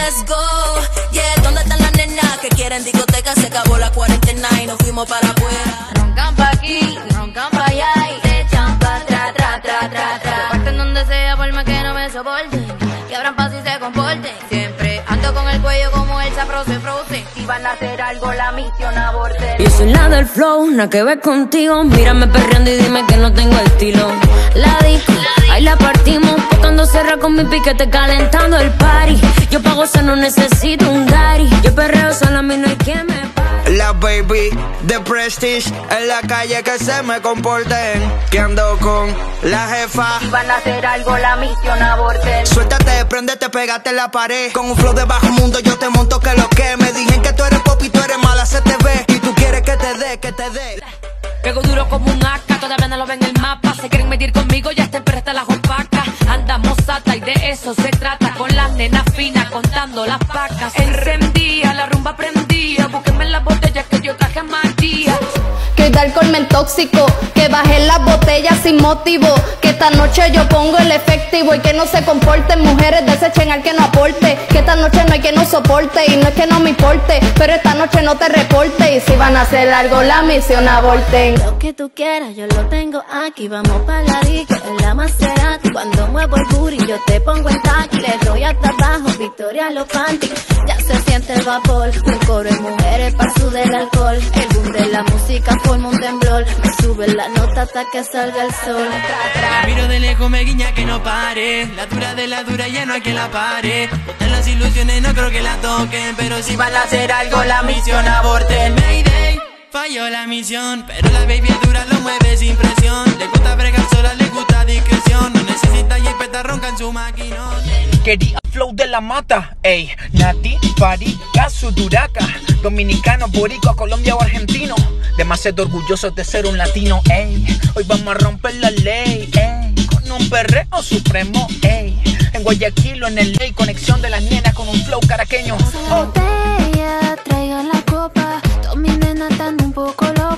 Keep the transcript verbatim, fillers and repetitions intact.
let's go. Yeah, ¿dónde están las nenas que quieren discoteca? Se acabó la cuarentena y nos fuimos para afuera. Roncan pa' aquí, roncan pa' allá y se echan pa' atrás, tra, tra, tra, tra. Parten donde sea por más que no me soporten y abran paso y se comporten. Siempre ando con el cuello como el sapro se frozen. Si van a hacer algo la misión aborten. Yo soy la del flow, nada que ver contigo. Mírame perreando y dime que no tengo estilo. La disco, ahí la partimos. Botando cerra con mi piquete calentando el party. Yo pago eso, no necesito un daddy. Yo perreo sola, a mí no hay quien me pare. La baby de Prestige en la calle que se me comporten. Que ando con la jefa. Si van a hacer algo la misión aborten. Suéltate, préndete, pégate en la pared. Con un flow de bajo mundo yo te monto que lo que. Me dijeron que tú eres pop y tú eres mala, se te ve. Y tú quieres que te dé, que te dé. Pego duro como un A K, todavía no lo ven en el mapa. Se quieren medir conmigo, ya estén presta la opaca. Andamos sata y de eso se trata. Con las nenas finas contando las pacas. Encendía, la rumba prendía. Búsquenme las botellas que yo traje a María. Que hoy da alcohol me intóxico, que bajé las botellas sin motivo. Que esta noche yo pongo el efectivo y que no se comporten. Mujeres desechen al que no aporte. Que esta noche no hay que no soporte y no es que no me importe, pero esta noche no te reporte. Y si van a hacer algo la misión aborten. Lo que tú quieras yo lo tengo aquí. Vamos pa' la rica en la Maserati. Cuando muevo el booty yo te pongo en taqui. Le doy hasta abajo, Victoria los panty. Ya se siente el vapor, un coro de mujeres pa' sudar el alcohol. El boom de la música forma un temblor. Me sube la nota hasta que salga el sol. Tra, tra. La miro de lejos, me guiña que no pare. La dura de la dura ya no hay que la pare. Botan las ilusiones, no creo que la toquen. Pero si van a hacer algo la misión aborten. Mayday, falló la misión. Pero la baby es dura, lo mueve sin presión. Le gusta bregar sola, le gusta discreción. No necesita jipeta, ronca en su maquinón. Quería flow de la mata, ey. Nati, Pari, Casu, Duraca. Dominicano, boricua, Colombia o argentino. Demasiado orgullosos de ser un latino, ey. Hoy vamos a romper la ley, ey. Con un perreo supremo, ey. En Guayaquil o en el ley, conexión de las nenas con un flow caraqueño. Botella, traigan la copa. Todas mis nenas están un poco locas.